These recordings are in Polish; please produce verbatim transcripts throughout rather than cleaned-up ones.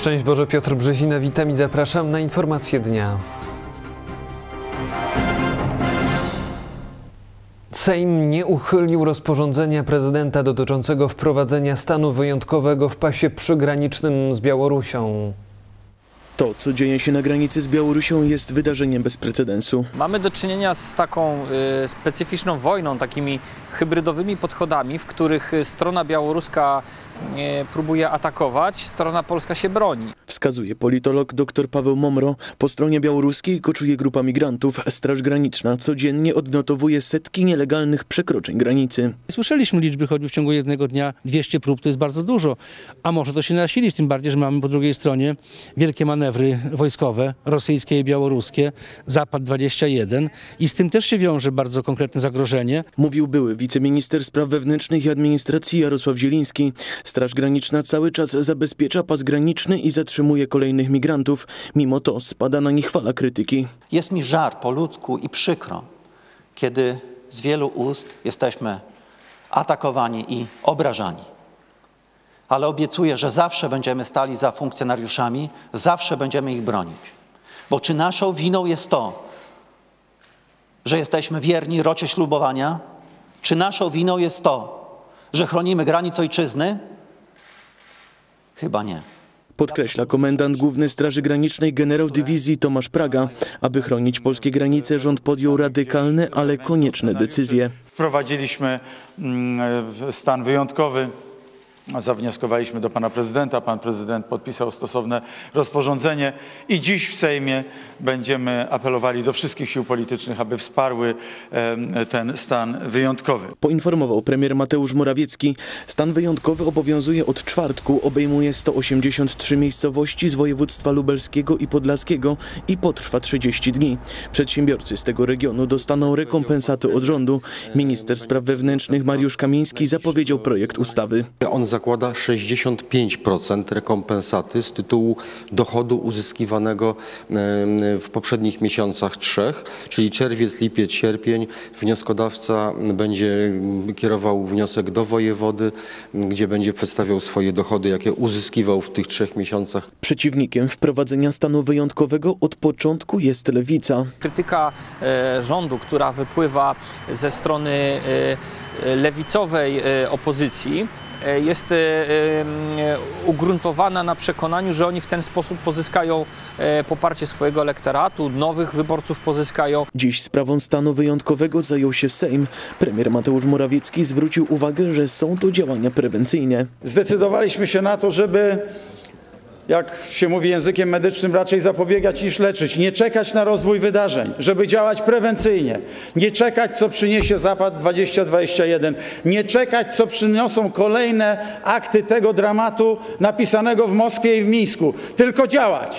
Szczęść Boże, Piotr Brzezina, witam i zapraszam na informacje dnia. Sejm nie uchylił rozporządzenia prezydenta dotyczącego wprowadzenia stanu wyjątkowego w pasie przygranicznym z Białorusią. To, co dzieje się na granicy z Białorusią, jest wydarzeniem bez precedensu. Mamy do czynienia z taką y, specyficzną wojną, takimi hybrydowymi podchodami, w których strona białoruska y, próbuje atakować, strona polska się broni. Wskazuje politolog dr Paweł Momro. Po stronie białoruskiej koczuje grupa migrantów. Straż Graniczna codziennie odnotowuje setki nielegalnych przekroczeń granicy. Słyszeliśmy liczby, choćby w ciągu jednego dnia dwieście prób, to jest bardzo dużo. A może to się nasilić, tym bardziej, że mamy po drugiej stronie wielkie manewry wojskowe, rosyjskie i białoruskie, Zapad dwadzieścia jeden i z tym też się wiąże bardzo konkretne zagrożenie. Mówił były wiceminister spraw wewnętrznych i administracji Jarosław Zieliński. Straż Graniczna cały czas zabezpiecza pas graniczny i zatrzymuje kolejnych migrantów. Mimo to spada na nich fala krytyki. Jest mi żal po ludzku i przykro, kiedy z wielu ust jesteśmy atakowani i obrażani. Ale obiecuję, że zawsze będziemy stali za funkcjonariuszami, zawsze będziemy ich bronić. Bo czy naszą winą jest to, że jesteśmy wierni rocie ślubowania? Czy naszą winą jest to, że chronimy granic ojczyzny? Chyba nie. Podkreśla komendant główny Straży Granicznej generał dywizji Tomasz Praga. Aby chronić polskie granice, rząd podjął radykalne, ale konieczne decyzje. Wprowadziliśmy stan wyjątkowy. Zawnioskowaliśmy do pana prezydenta, pan prezydent podpisał stosowne rozporządzenie i dziś w Sejmie będziemy apelowali do wszystkich sił politycznych, aby wsparły ten stan wyjątkowy. Poinformował premier Mateusz Morawiecki. Stan wyjątkowy obowiązuje od czwartku, obejmuje sto osiemdziesiąt trzy miejscowości z województwa lubelskiego i podlaskiego i potrwa trzydzieści dni. Przedsiębiorcy z tego regionu dostaną rekompensaty od rządu. Minister spraw wewnętrznych Mariusz Kamiński zapowiedział projekt ustawy. On zakłada sześćdziesiąt pięć procent rekompensaty z tytułu dochodu uzyskiwanego w poprzednich miesiącach trzech, czyli czerwiec, lipiec, sierpień. Wnioskodawca będzie kierował wniosek do wojewody, gdzie będzie przedstawiał swoje dochody, jakie uzyskiwał w tych trzech miesiącach. Przeciwnikiem wprowadzenia stanu wyjątkowego od początku jest Lewica. Krytyka e, rządu, która wypływa ze strony e, lewicowej e, opozycji, jest ugruntowana na przekonaniu, że oni w ten sposób pozyskają poparcie swojego elektoratu, nowych wyborców pozyskają. Dziś sprawą stanu wyjątkowego zajął się Sejm. Premier Mateusz Morawiecki zwrócił uwagę, że są to działania prewencyjne. Zdecydowaliśmy się na to, żeby, jak się mówi językiem medycznym, raczej zapobiegać niż leczyć. Nie czekać na rozwój wydarzeń, żeby działać prewencyjnie. Nie czekać, co przyniesie Zapad dwadzieścia dwadzieścia jeden. Nie czekać, co przyniosą kolejne akty tego dramatu napisanego w Moskwie i w Mińsku. Tylko działać.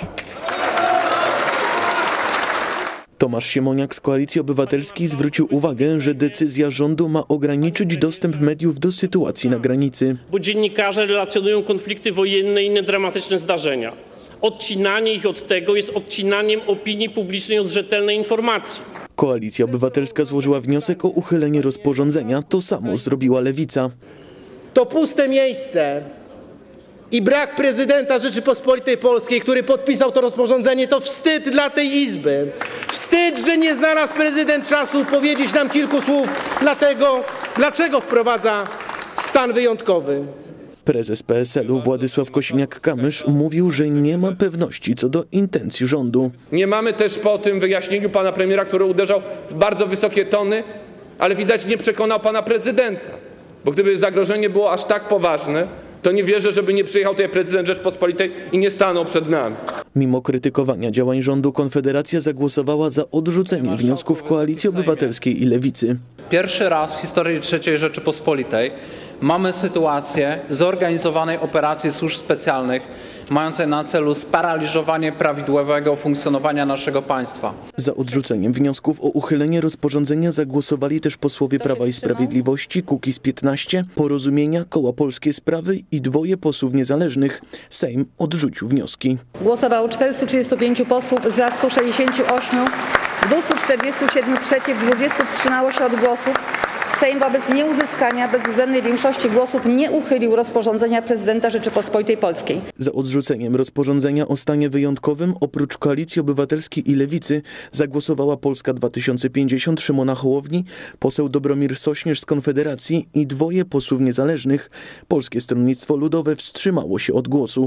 Tomasz Siemoniak z Koalicji Obywatelskiej zwrócił uwagę, że decyzja rządu ma ograniczyć dostęp mediów do sytuacji na granicy. Bo dziennikarze relacjonują konflikty wojenne i inne dramatyczne zdarzenia. Odcinanie ich od tego jest odcinaniem opinii publicznej od rzetelnej informacji. Koalicja Obywatelska złożyła wniosek o uchylenie rozporządzenia. To samo zrobiła Lewica. To puste miejsce i brak prezydenta Rzeczypospolitej Polskiej, który podpisał to rozporządzenie, to wstyd dla tej Izby. Wstyd, że nie znalazł prezydent czasu powiedzieć nam kilku słów dlatego, dlaczego wprowadza stan wyjątkowy. Prezes P S L u Władysław Kosiniak-Kamysz mówił, że nie ma pewności co do intencji rządu. Nie mamy też po tym wyjaśnieniu pana premiera, który uderzał w bardzo wysokie tony, ale widać nie przekonał pana prezydenta. Bo gdyby zagrożenie było aż tak poważne, to nie wierzę, żeby nie przyjechał tutaj prezydent Rzeczypospolitej i nie stanął przed nami. Mimo krytykowania działań rządu Konfederacja zagłosowała za odrzuceniem wniosków Koalicji Obywatelskiej i Lewicy. Pierwszy raz w historii trzeciej Rzeczypospolitej mamy sytuację zorganizowanej operacji służb specjalnych mającej na celu sparaliżowanie prawidłowego funkcjonowania naszego państwa. Za odrzuceniem wniosków o uchylenie rozporządzenia zagłosowali też posłowie Prawa i Sprawiedliwości, Kukiz piętnaście, Porozumienia, Koła Polskie Sprawy i dwoje posłów niezależnych. Sejm odrzucił wnioski. Głosowało czterystu trzydziestu pięciu posłów, za sto sześćdziesięciu ośmiu, dwustu czterdziestu siedmiu przeciw, dwudziestu wstrzymało się od głosów. Sejm wobec nieuzyskania bezwzględnej większości głosów nie uchylił rozporządzenia prezydenta Rzeczypospolitej Polskiej. Za odrzuceniem rozporządzenia o stanie wyjątkowym oprócz Koalicji Obywatelskiej i Lewicy zagłosowała Polska dwa tysiące pięćdziesiąt Szymona Hołowni, poseł Dobromir Sośnierz z Konfederacji i dwoje posłów niezależnych. Polskie Stronnictwo Ludowe wstrzymało się od głosu.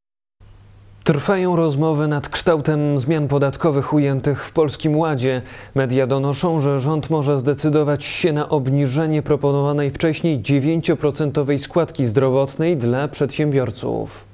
Trwają rozmowy nad kształtem zmian podatkowych ujętych w Polskim Ładzie. Media donoszą, że rząd może zdecydować się na obniżenie proponowanej wcześniej dziewięcioprocentowej składki zdrowotnej dla przedsiębiorców.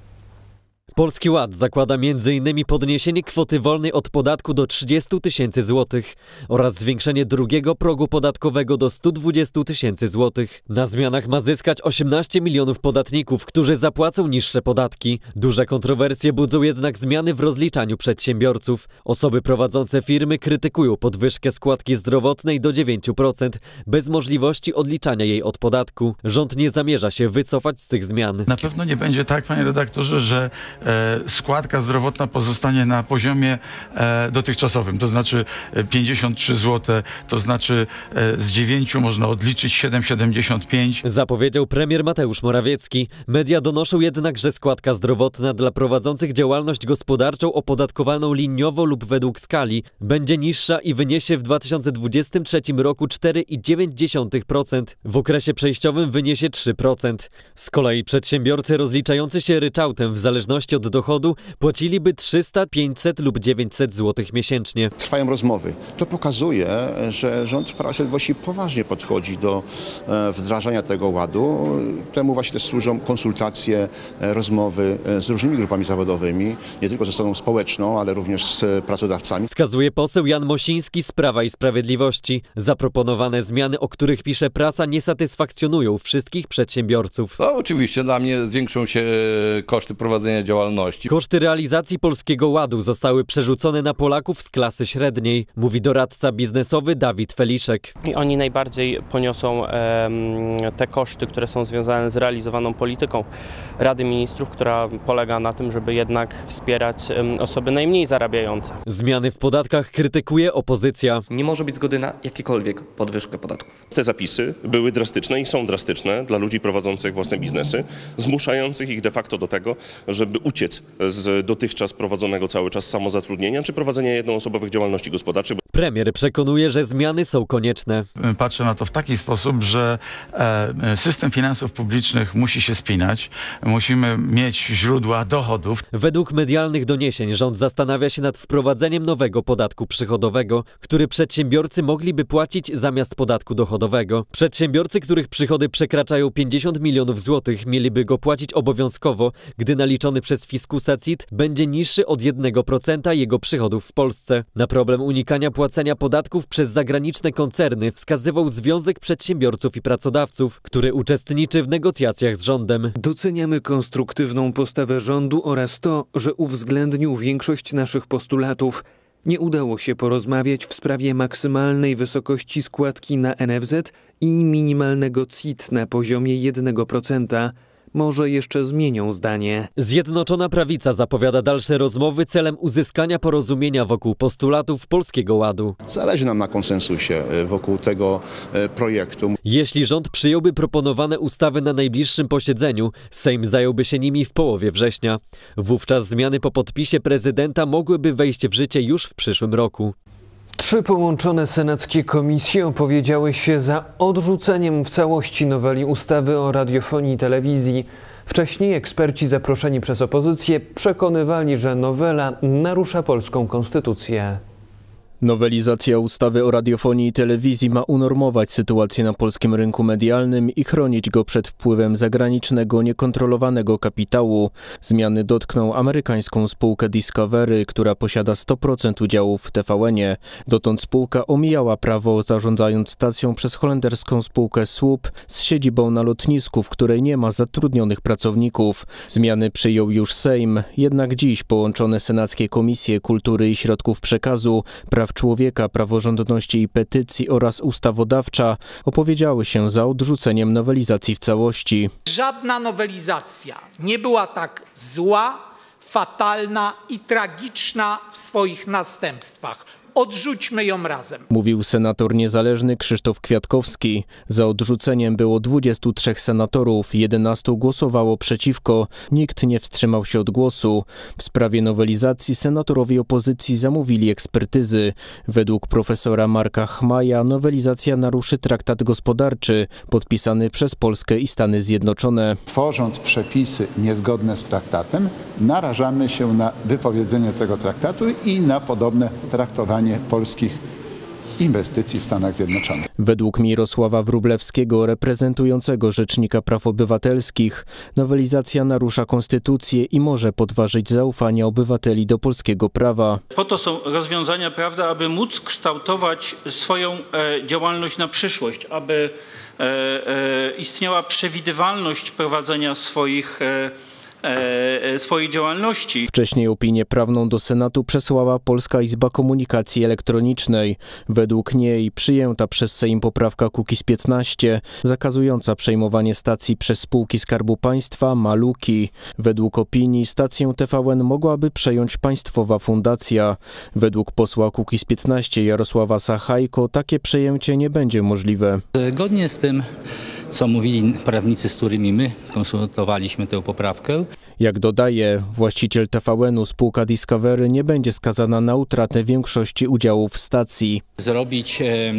Polski Ład zakłada między innymi podniesienie kwoty wolnej od podatku do trzydziestu tysięcy złotych oraz zwiększenie drugiego progu podatkowego do stu dwudziestu tysięcy złotych. Na zmianach ma zyskać osiemnaście milionów podatników, którzy zapłacą niższe podatki. Duże kontrowersje budzą jednak zmiany w rozliczaniu przedsiębiorców. Osoby prowadzące firmy krytykują podwyżkę składki zdrowotnej do dziewięciu procent bez możliwości odliczania jej od podatku. Rząd nie zamierza się wycofać z tych zmian. Na pewno nie będzie tak, panie redaktorze, że składka zdrowotna pozostanie na poziomie e, dotychczasowym, to znaczy pięćdziesiąt trzy złote, to znaczy e, z dziewięciu można odliczyć siedem przecinek siedemdziesiąt pięć. Zapowiedział premier Mateusz Morawiecki. Media donoszą jednak, że składka zdrowotna dla prowadzących działalność gospodarczą opodatkowaną liniowo lub według skali będzie niższa i wyniesie w dwa tysiące dwudziestym trzecim roku cztery przecinek dziewięć procent. W okresie przejściowym wyniesie trzy procent. Z kolei przedsiębiorcy rozliczający się ryczałtem w zależności od dochodu płaciliby trzysta, pięćset lub dziewięćset złotych miesięcznie. Trwają rozmowy. To pokazuje, że rząd Prawa i Sprawiedliwości poważnie podchodzi do wdrażania tego ładu. Temu właśnie też służą konsultacje, rozmowy z różnymi grupami zawodowymi, nie tylko ze stroną społeczną, ale również z pracodawcami. Wskazuje poseł Jan Mosiński z Prawa i Sprawiedliwości. Zaproponowane zmiany, o których pisze prasa, nie satysfakcjonują wszystkich przedsiębiorców. No, oczywiście dla mnie zwiększą się koszty prowadzenia działalności. Koszty realizacji Polskiego Ładu zostały przerzucone na Polaków z klasy średniej, mówi doradca biznesowy Dawid Feliszek. I oni najbardziej poniosą e, te koszty, które są związane z realizowaną polityką Rady Ministrów, która polega na tym, żeby jednak wspierać e, osoby najmniej zarabiające. Zmiany w podatkach krytykuje opozycja. Nie może być zgody na jakiekolwiek podwyżkę podatków. Te zapisy były drastyczne i są drastyczne dla ludzi prowadzących własne biznesy, zmuszających ich de facto do tego, żeby uciec z dotychczas prowadzonego cały czas samozatrudnienia czy prowadzenia jednoosobowych działalności gospodarczych. Premier przekonuje, że zmiany są konieczne. Patrzę na to w taki sposób, że system finansów publicznych musi się spinać. Musimy mieć źródła dochodów. Według medialnych doniesień rząd zastanawia się nad wprowadzeniem nowego podatku przychodowego, który przedsiębiorcy mogliby płacić zamiast podatku dochodowego. Przedsiębiorcy, których przychody przekraczają pięćdziesiąt milionów złotych, mieliby go płacić obowiązkowo, gdy naliczony przez fiskusa C I T będzie niższy od jednego procenta jego przychodów w Polsce. Na problem unikania płacenia podatków przez zagraniczne koncerny wskazywał Związek Przedsiębiorców i Pracodawców, który uczestniczy w negocjacjach z rządem. Doceniamy konstruktywną postawę rządu oraz to, że uwzględnił większość naszych postulatów. Nie udało się porozmawiać w sprawie maksymalnej wysokości składki na N F Z i minimalnego C I T na poziomie jednego procenta. Może jeszcze zmienią zdanie. Zjednoczona Prawica zapowiada dalsze rozmowy celem uzyskania porozumienia wokół postulatów Polskiego Ładu. Zależy nam na konsensusie wokół tego projektu. Jeśli rząd przyjąłby proponowane ustawy na najbliższym posiedzeniu, Sejm zająłby się nimi w połowie września. Wówczas zmiany po podpisie prezydenta mogłyby wejść w życie już w przyszłym roku. Trzy połączone senackie komisje opowiedziały się za odrzuceniem w całości noweli ustawy o radiofonii i telewizji. Wcześniej eksperci zaproszeni przez opozycję przekonywali, że nowela narusza polską konstytucję. Nowelizacja ustawy o radiofonii i telewizji ma unormować sytuację na polskim rynku medialnym i chronić go przed wpływem zagranicznego, niekontrolowanego kapitału. Zmiany dotkną amerykańską spółkę Discovery, która posiada sto procent udziałów w T V N-ie. Dotąd spółka omijała prawo, zarządzając stacją przez holenderską spółkę Słup z siedzibą na lotnisku, w której nie ma zatrudnionych pracowników. Zmiany przyjął już Sejm, jednak dziś połączone senackie komisje kultury i środków przekazu, praw człowieka, praworządności i petycji oraz ustawodawcza opowiedziały się za odrzuceniem nowelizacji w całości. Żadna nowelizacja nie była tak zła, fatalna i tragiczna w swoich następstwach. odrzućmy ją razem. Mówił senator niezależny Krzysztof Kwiatkowski. Za odrzuceniem było dwudziestu trzech senatorów, jedenastu głosowało przeciwko, nikt nie wstrzymał się od głosu. W sprawie nowelizacji senatorowie opozycji zamówili ekspertyzy. Według profesora Marka Chmaja nowelizacja naruszy traktat gospodarczy podpisany przez Polskę i Stany Zjednoczone. Tworząc przepisy niezgodne z traktatem, narażamy się na wypowiedzenie tego traktatu i na podobne traktowanie polskich inwestycji w Stanach Zjednoczonych. Według Mirosława Wróblewskiego, reprezentującego Rzecznika Praw Obywatelskich, nowelizacja narusza konstytucję i może podważyć zaufanie obywateli do polskiego prawa. Po to są rozwiązania prawne, aby móc kształtować swoją e, działalność na przyszłość, aby e, e, istniała przewidywalność prowadzenia swoich e, swojej działalności. Wcześniej opinię prawną do Senatu przesłała Polska Izba Komunikacji Elektronicznej. Według niej przyjęta przez Sejm poprawka Kukiz piętnaście, zakazująca przejmowanie stacji przez spółki Skarbu Państwa, ma luki. Według opinii stację T V N mogłaby przejąć państwowa fundacja. Według posła Kukiz piętnaście Jarosława Sachajko takie przejęcie nie będzie możliwe. Zgodnie z tym, co mówili prawnicy, z którymi my konsultowaliśmy tę poprawkę. Jak dodaje, właściciel T V N-u, spółka Discovery, nie będzie skazana na utratę większości udziałów w stacji. Zrobić e,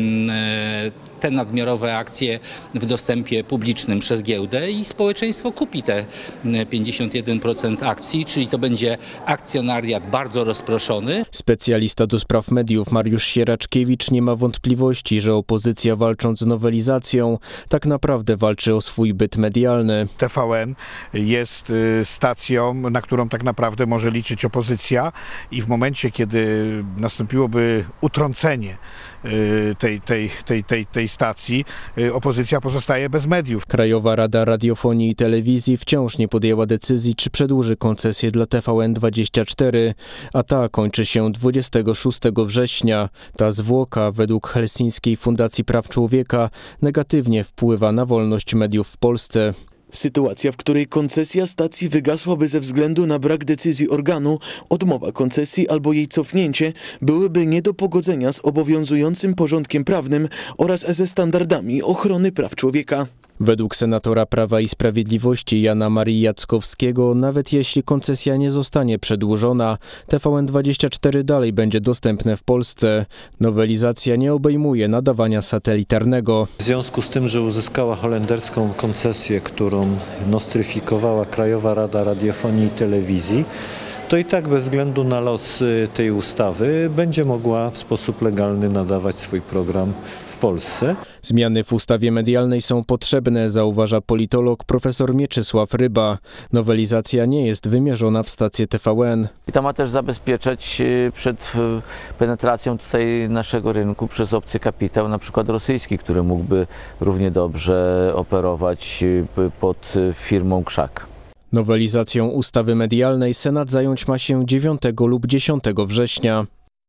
te nadmiarowe akcje w dostępie publicznym przez giełdę i społeczeństwo kupi te pięćdziesiąt jeden procent akcji, czyli to będzie akcjonariat bardzo rozproszony. Specjalista do spraw mediów Mariusz Sieraczkiewicz nie ma wątpliwości, że opozycja, walcząc z nowelizacją, tak naprawdę walczy o swój byt medialny. T V N jest stacją, na którą tak naprawdę może liczyć opozycja i w momencie, kiedy nastąpiłoby utrącenie tej, tej, tej, tej, tej stacji, opozycja pozostaje bez mediów. Krajowa Rada Radiofonii i Telewizji wciąż nie podjęła decyzji, czy przedłuży koncesję dla T V N dwadzieścia cztery, a ta kończy się dwudziestego szóstego września. Ta zwłoka, według Helsińskiej Fundacji Praw Człowieka, negatywnie wpływa na wolność mediów w Polsce. Sytuacja, w której koncesja stacji wygasłaby ze względu na brak decyzji organu, odmowa koncesji albo jej cofnięcie byłyby nie do pogodzenia z obowiązującym porządkiem prawnym oraz ze standardami ochrony praw człowieka. Według senatora Prawa i Sprawiedliwości Jana Marii Jackowskiego, nawet jeśli koncesja nie zostanie przedłużona, T V N dwadzieścia cztery dalej będzie dostępne w Polsce. Nowelizacja nie obejmuje nadawania satelitarnego. W związku z tym, że uzyskała holenderską koncesję, którą nostryfikowała Krajowa Rada Radiofonii i Telewizji, to i tak bez względu na los tej ustawy będzie mogła w sposób legalny nadawać swój program w Polsce. Zmiany w ustawie medialnej są potrzebne, zauważa politolog profesor Mieczysław Ryba. Nowelizacja nie jest wymierzona w stację T V N. I to ma też zabezpieczać przed penetracją tutaj naszego rynku przez obcy kapitał, na przykład rosyjski, który mógłby równie dobrze operować pod firmą Krzak. Nowelizacją ustawy medialnej Senat zająć ma się dziewiątego lub dziesiątego września.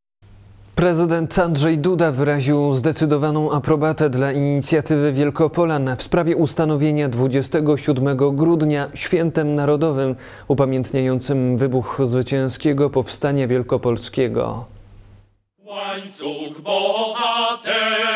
Prezydent Andrzej Duda wyraził zdecydowaną aprobatę dla inicjatywy Wielkopolan w sprawie ustanowienia dwudziestego siódmego grudnia świętem narodowym upamiętniającym wybuch zwycięskiego powstania wielkopolskiego. Łańcuch bohaterów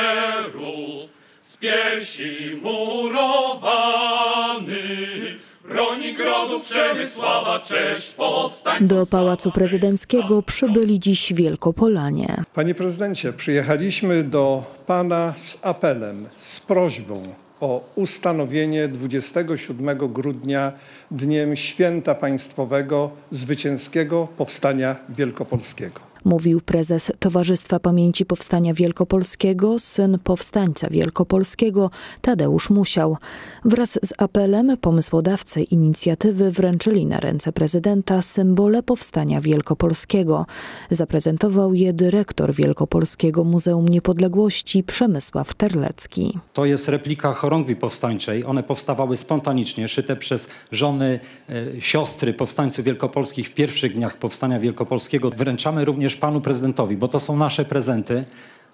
z piersi murowany broni grodu Przemysława, cześć powstańców. Do Pałacu Prezydenckiego przybyli dziś Wielkopolanie. Panie prezydencie, przyjechaliśmy do pana z apelem, z prośbą o ustanowienie dwudziestego siódmego grudnia dniem święta państwowego zwycięskiego powstania wielkopolskiego. Mówił prezes Towarzystwa Pamięci Powstania Wielkopolskiego, syn powstańca wielkopolskiego Tadeusz Musiał. Wraz z apelem pomysłodawcy inicjatywy wręczyli na ręce prezydenta symbole powstania wielkopolskiego. Zaprezentował je dyrektor Wielkopolskiego Muzeum Niepodległości Przemysław Terlecki. To jest replika chorągwi powstańczej. One powstawały spontanicznie, szyte przez żony, e, siostry powstańców wielkopolskich w pierwszych dniach powstania wielkopolskiego. Wręczamy również panu prezydentowi, bo to są nasze prezenty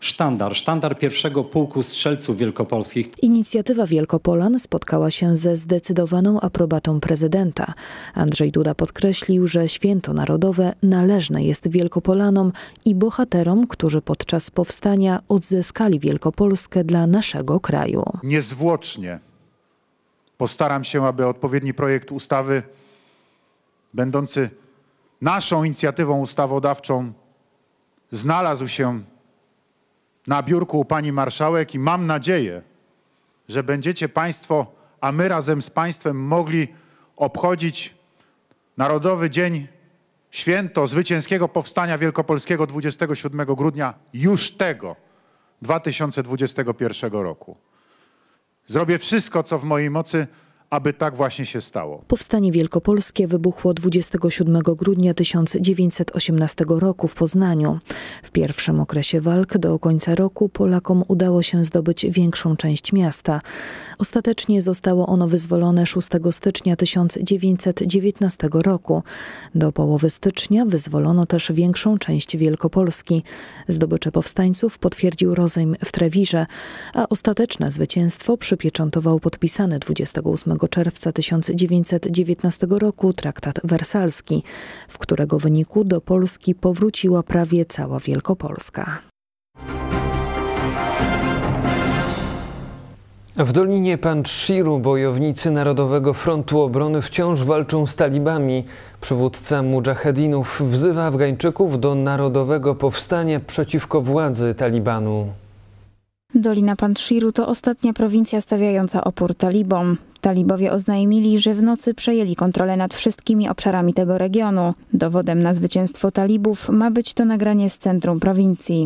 sztandar, sztandar pierwszego pułku strzelców wielkopolskich. Inicjatywa Wielkopolan spotkała się ze zdecydowaną aprobatą prezydenta. Andrzej Duda podkreślił, że święto narodowe należne jest Wielkopolanom i bohaterom, którzy podczas powstania odzyskali Wielkopolskę dla naszego kraju. Niezwłocznie postaram się, aby odpowiedni projekt ustawy, będący naszą inicjatywą ustawodawczą, znalazł się na biurku u pani marszałek i mam nadzieję, że będziecie Państwo, a my razem z Państwem mogli obchodzić Narodowy Dzień, święto Zwycięskiego Powstania Wielkopolskiego dwudziestego siódmego grudnia już tego dwa tysiące dwudziestego pierwszego roku. Zrobię wszystko, co w mojej mocy, aby tak właśnie się stało. Powstanie wielkopolskie wybuchło dwudziestego siódmego grudnia tysiąc dziewięćset osiemnastego roku w Poznaniu. W pierwszym okresie walk do końca roku Polakom udało się zdobyć większą część miasta. Ostatecznie zostało ono wyzwolone szóstego stycznia tysiąc dziewięćset dziewiętnastego roku. Do połowy stycznia wyzwolono też większą część Wielkopolski. Zdobycze powstańców potwierdził rozejm w Trewirze, a ostateczne zwycięstwo przypieczętował podpisany dwudziestego ósmego czerwca tysiąc dziewięćset dziewiętnastego roku traktat wersalski, w którego wyniku do Polski powróciła prawie cała Wielkopolska. W Dolinie Panjshiru bojownicy Narodowego Frontu Obrony wciąż walczą z talibami. Przywódca mudżahedinów wzywa Afgańczyków do narodowego powstania przeciwko władzy Talibanu. Dolina Panjshiru to ostatnia prowincja stawiająca opór talibom. Talibowie oznajmili, że w nocy przejęli kontrolę nad wszystkimi obszarami tego regionu. Dowodem na zwycięstwo talibów ma być to nagranie z centrum prowincji.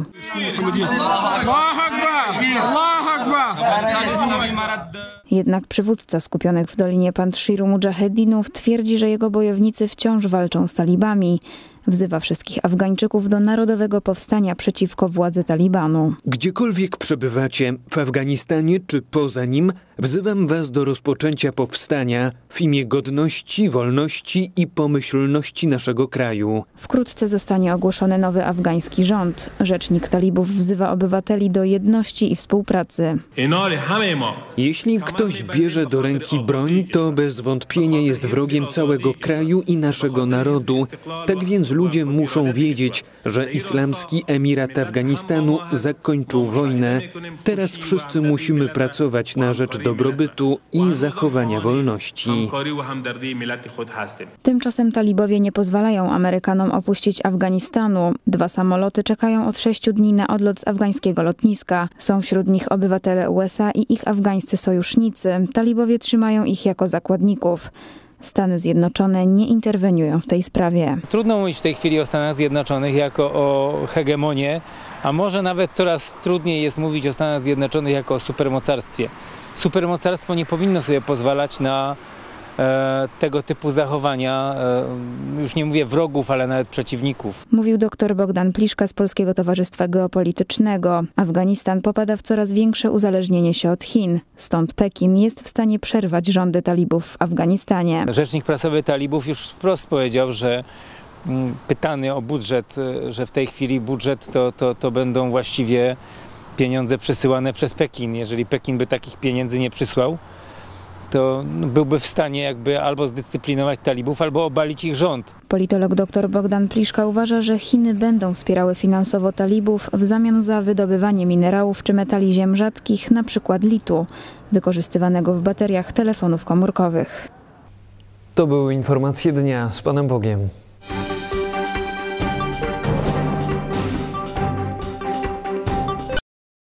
Jednak przywódca skupionych w Dolinie Panjshiru mudżahedinów twierdzi, że jego bojownicy wciąż walczą z talibami. Wzywa wszystkich Afgańczyków do narodowego powstania przeciwko władzy Talibanu. Gdziekolwiek przebywacie, w Afganistanie czy poza nim, wzywam was do rozpoczęcia powstania w imię godności, wolności i pomyślności naszego kraju. Wkrótce zostanie ogłoszony nowy afgański rząd. Rzecznik talibów wzywa obywateli do jedności i współpracy. Jeśli ktoś bierze do ręki broń, to bez wątpienia jest wrogiem całego kraju i naszego narodu. Tak więc ludzie muszą wiedzieć, że Islamski Emirat Afganistanu zakończył wojnę. Teraz wszyscy musimy pracować na rzecz dobrobytu i zachowania wolności. Tymczasem talibowie nie pozwalają Amerykanom opuścić Afganistanu. Dwa samoloty czekają od sześciu dni na odlot z afgańskiego lotniska. Są wśród nich obywatele U S A i ich afgańscy sojusznicy. Talibowie trzymają ich jako zakładników. Stany Zjednoczone nie interweniują w tej sprawie. Trudno mówić w tej chwili o Stanach Zjednoczonych jako o hegemonię, a może nawet coraz trudniej jest mówić o Stanach Zjednoczonych jako o supermocarstwie. Supermocarstwo nie powinno sobie pozwalać na e, tego typu zachowania, e, już nie mówię wrogów, ale nawet przeciwników. Mówił dr Bogdan Pliszka z Polskiego Towarzystwa Geopolitycznego. Afganistan popada w coraz większe uzależnienie się od Chin. Stąd Pekin jest w stanie przerwać rządy talibów w Afganistanie. Rzecznik prasowy talibów już wprost powiedział, że pytany o budżet, że w tej chwili budżet to, to, to będą właściwie pieniądze przesyłane przez Pekin. Jeżeli Pekin by takich pieniędzy nie przysłał, to byłby w stanie jakby albo zdyscyplinować talibów, albo obalić ich rząd. Politolog dr Bogdan Pliszka uważa, że Chiny będą wspierały finansowo talibów w zamian za wydobywanie minerałów czy metali ziem rzadkich, na przykład litu, wykorzystywanego w bateriach telefonów komórkowych. To były informacje dnia. Z Panem Bogiem.